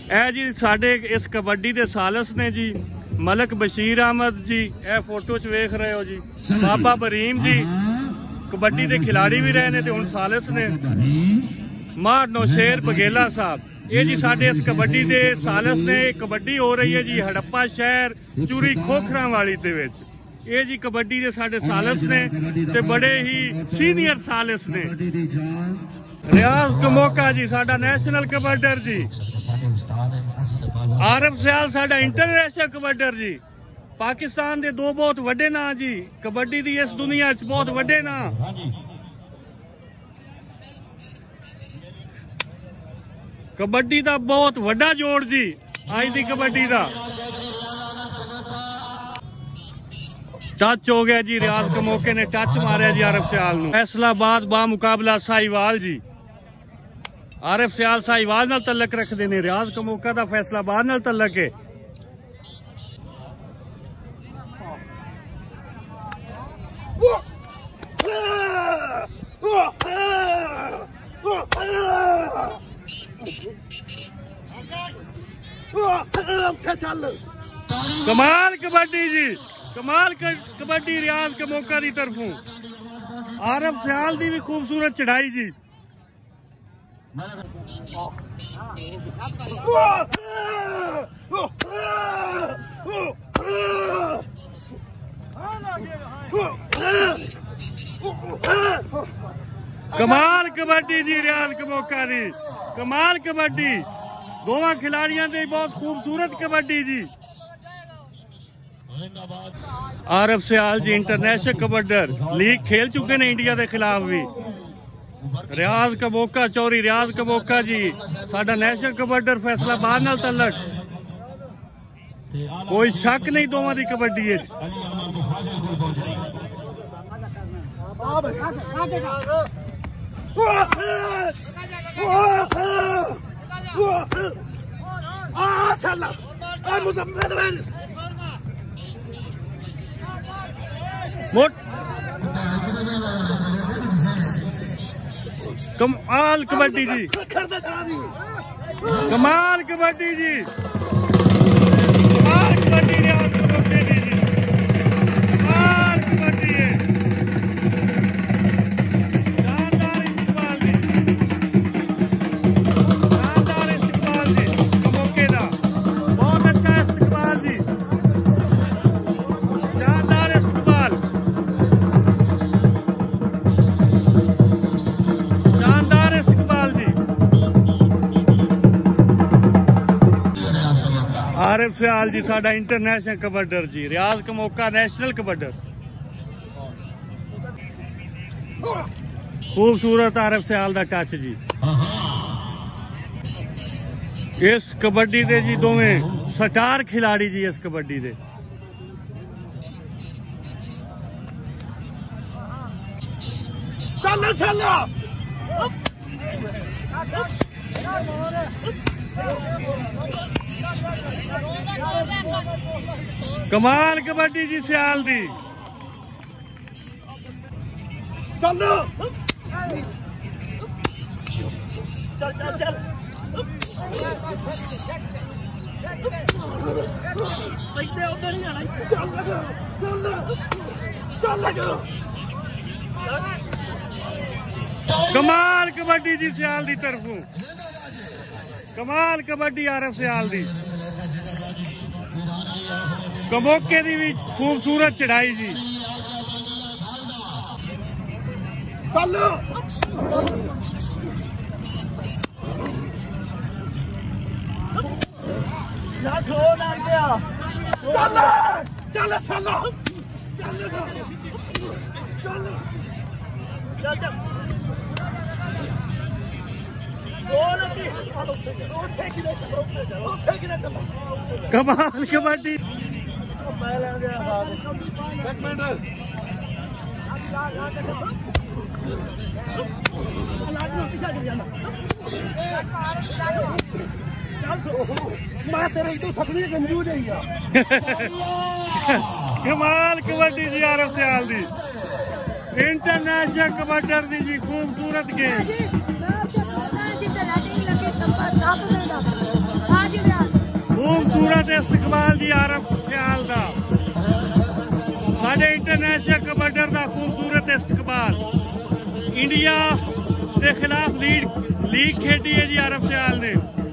ਇਹ ਜੀ ਸਾਡੇ इस कबड्डी के सालस ने जी मलक बशीर अहमद जी। ए फोटो च वेख रहे हो जी बाबा बरीम जी कबड्डी के खिलाड़ी भी रहे ने ते हुण सालस ने। मार नौशेर बघेला साहब ये जी साडे इस कबड्डी के सालस ने। कबड्डी हो रही है जी हड़प्पा शहर चूरी खोखरा वाली दे विच। ये जी कबड्डी के साडे सालस ने ते बड़े ही सीनियर सालस ने। रियाज कमोका जी साडा नेशनल कबड्डर जी। आरफ सियाल साडा इंटरनेशनल कबड्डर जी। पाकिस्तान के दो बहुत वड्डे नां जी कबड्डी की इस दुनिया च बहुत वड्डे नां। कबड्डी का बहुत वड्डा जोड़ जी अज दी कबड्डी का। टच हो गया जी रियाज कमोके ने टच मारिया जी आरफ सियाल नूं। फैसलाबाद बा मुकाबला साहिवाल जी। आरफ सियाल साहिवाल नाल तलक रखते हैं। रियाज कमोका का फैसलाबाद नाल तलक है। कमाल कबड्डी जी कमाल कबड्डी रियाज कमोका की तरफों। आरफ सियाल की भी खूबसूरत चढ़ाई जी। कमाल कबड्डी जी रियाज कमोका दी कमाल कबड्डी। दोवां खिलाड़ियों की बहुत खूबसूरत कबड्डी जी। आरफ सियाल जी इंटरनेशनल कबड्डर लीग खेल चुके हैं इंडिया के खिलाफ भी। रियाज कमोका चौरी रियाज कमोका जी साडा नेशनल कबड्डर फैसलाबाद नाल तलक। कोई शक नहीं दोवां दी कबड्डी है। कमाल कबड्डी जी कमाल कबड्डी जी कमाल कबड्डी रियाज कमोके दी जी कमाल कबड्डी है। शानदार इस्तेमाल जी शानदार इस्तेमाल जी कमोके दा बहुत अच्छा इस्तेमाल जी शानदार इस्तेमाल शानदार इस्तेमाल जी। आरिफ सियाल जी साडा इंटरनेशनल कबड्डर जी। रियाज कमोका नेशनल कबड्डर। खूबसूरत आरिफ सियाल दा टच जी। इस कबड्डी दे जी दोवें स्टार खिलाड़ी जी इस कबड्डी दे। कमाल कबड्डी जी सियाल दी। चलो चल चल चल कमाल कबड्डी जी सियाल दी तरफों। कमाल कबड्डी आरफ सियाल दी। कमोके दी भी खूबसूरत चढ़ाई जी। चलो चलो चलो कमाल कबड्डी। कमाल कबड्डी जी आरफ सियाल दी। इंटरनेशनल कबड्डर दी जी खूबसूरत गेम। खूबसूरत इस्तकबाल जी आरफ सियाल दा साडे इंटरनेशनल कबड्डर दा खूबसूरत इस्तकबाल इंडिया के खिलाफ लीग खेडी है जी आरफ सियाल ने।